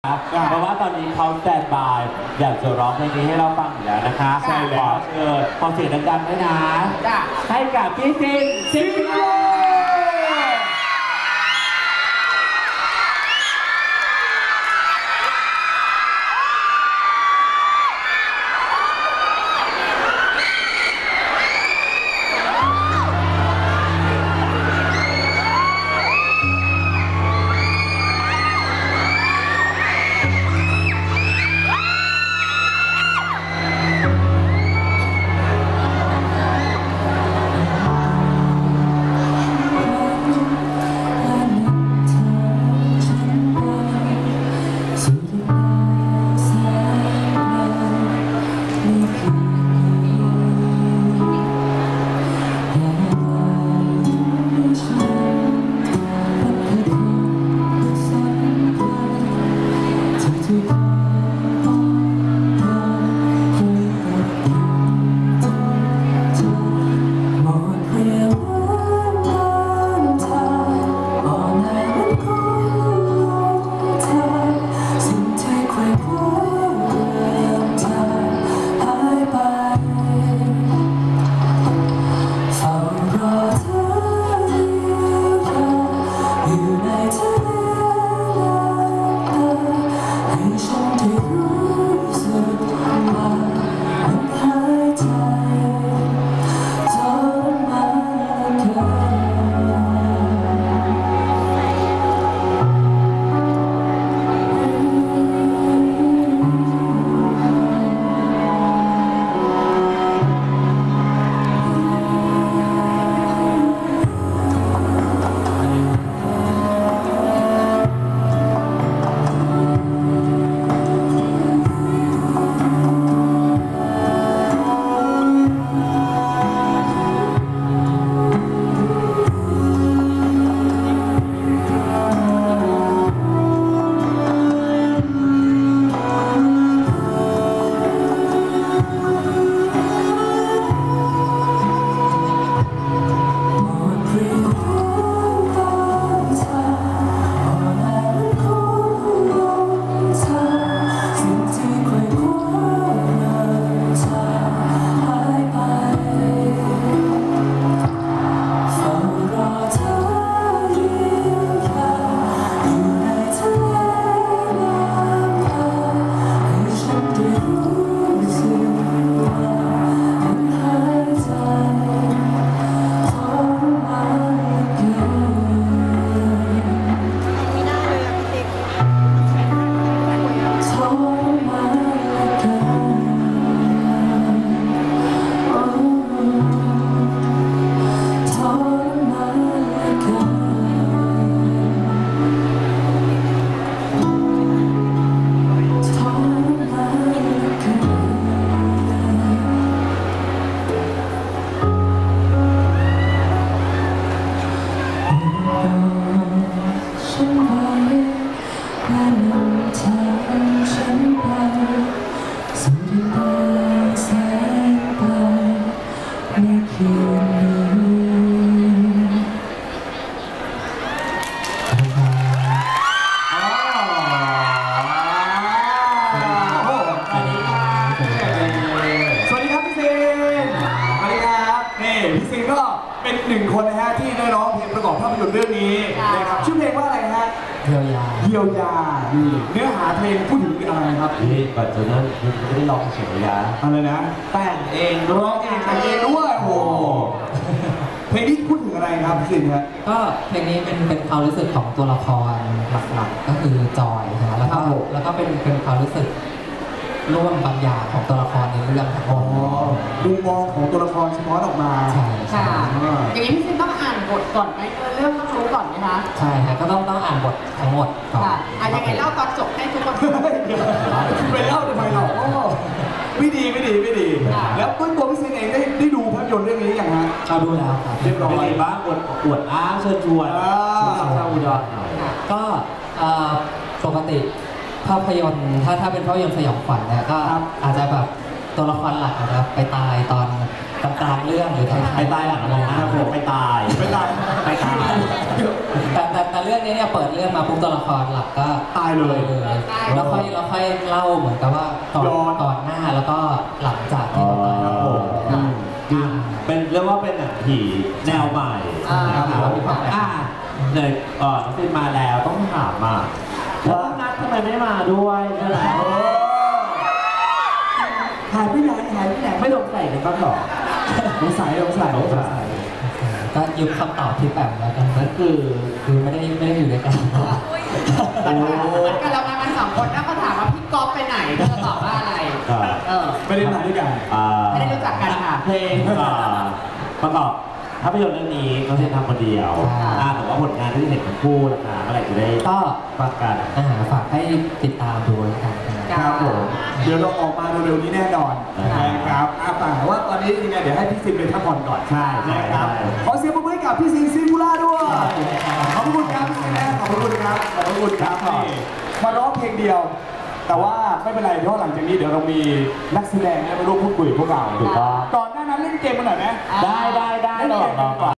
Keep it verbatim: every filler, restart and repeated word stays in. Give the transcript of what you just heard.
เพราะว่าตอนนี้เขาแตนบายอยากจะร้องเพลงนี้ให้เราฟังอยู่แล้วนะคะใช่แล้วเชิญขอเสียงดังๆด้วยนะให้กับพี่ซินซิงโก้เป็นหนึ่งคนนะฮะที่ได้ร้องเพลงประกอบภาพยนตร์เรื่องนี้นะครับชื่อเพลงว่าอะไรฮะเยียวยาเยียวยาเนื้อหาเพลงพูดถึงอะไรครับนี่ก่อนจะนั้นไม่ได้ร้องเฉยๆนะอะไรนะแต่งเองร้องเองแต่งเองด้วยโอ้เพลงนี้พูดถึงอะไรครับพี่สินครับก็เพลงนี้เป็นเป็นความรู้สึกของตัวละครหลักๆก็คือจอยนะแล้วก็แล้วก็เป็นเป็นความรู้สึกร่วมบางอย่างของตัวละครในเรื่องทั้งหมดมุมมองของตัวละครสะท้อนออกมาใช่ค่ะอย่างนี้พี่ซินต้องอ่านบทก่อนไหมเรื่องต้องรู้ก่อนไหมคะใช่ค่ะก็ต้องต้องอ่านบททั้งหมดก่อนค่ะอ่ะยังไงเล่าตอนจบให้ทุกคนไปเล่าทำไมเราไม่ดีไม่ดีไม่ดีแล้วตัวพี่ซินเองได้ได้ดูภาพยนตร์เรื่องนี้ยังฮะเราดูแล้วครับเรียบร้อยบ้างอวดอวดอ้างเชิญชวนชาวอุดรก็ปกติภาพยนตร์ถ้าถ้าเป็นภาพยนตร์สยองขวัญเนี่ยก็อาจจะแบบตัวละครหลักอาจจะไปตายตอนกลางๆเรื่องหรือท้ายไปตายหลังมองหน้าผมไปตายไปตายไปตายแต่แต่แต่เรื่องนี้เนี่ยเปิดเรื่องมาปุ๊บตัวละครหลักก็ตายเลยเลยแล้วค่อยแล้วค่อยเล่าเหมือนกับว่าก่อนย้อนก่อนหน้าแล้วก็หลังจากที่เขาตายครับผมอืมคือเป็นเรียกว่าเป็นหนังผีแนวใหม่อ่านะครับมีความแปลกอ่าเลยเออน้องฟินมาแล้วต้องถามมาว่านัดทำไมไม่มาด้วยใช่ไหมเออหายไปไหนหายไปไหนไม่สงสัยกันบ้างหรอสงสัยสงสัยสงสัยก็ยุบคำตอบที่แบบแล้วกันนั่นคือคือไม่ได้ไม่ได้อยู่ด้วยกันมันเหมือนกันเรามากันสองคนถ้าเขาถามว่าพี่ก๊อฟไปไหนเธอจะตอบว่าอะไรครับเออไม่ได้มาด้วยกันอ่าไม่ได้รู้จักกันค่ะเพลงอ่าประกอบภาพยนตร์เรื่องนี้น้องเซนทำคนเดียวอ่าแต่ว่าผลงานที่เห็นทั้งคู่นะคะเมื่อไหร่จะได้ก็ฟังกันอาหารฝากให้ติดตามดูแล้วกันนะครับครับผมเดี๋ยวเราออกมาเร็วๆนี้แน่นอนครับนะครับอ่ะแต่ว่าตอนนี้ยังไงเดี๋ยวให้พี่ซินไปพักผ่อนก่อนใช่ใช่นะครับใช่ขอเสียงปรบมือให้กับพี่ซินซิมูล่าด้วยขอบคุณครับพี่ซินนะขอบคุณครับขอบคุณครับนี่มาร้องเพลงเดียว แต่ว่าไม่เป็นไรเพราะหลังจากนี้เดี๋ยวเรามีนักแสดงมาร่วมพูดคุยกับพวกเราถูกต้องก่อนหน้านั้นเล่นเกมกันหน่อยไหมได้ได้ได้เล่นเกมกันก่อน